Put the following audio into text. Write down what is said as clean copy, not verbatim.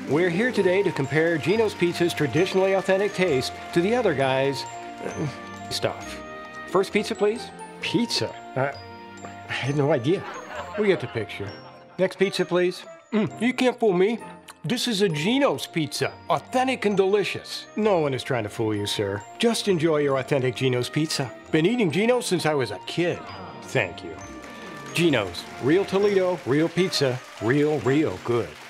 We're here today to compare Ginos Pizza's traditionally authentic taste to the other guys' stuff. First pizza, please. Pizza? I had no idea. We get the picture. Next pizza, please. You can't fool me. This is a Ginos pizza. Authentic and delicious. No one is trying to fool you, sir. Just enjoy your authentic Ginos pizza. Been eating Ginos since I was a kid. Thank you. Ginos, real Toledo, real pizza, real good.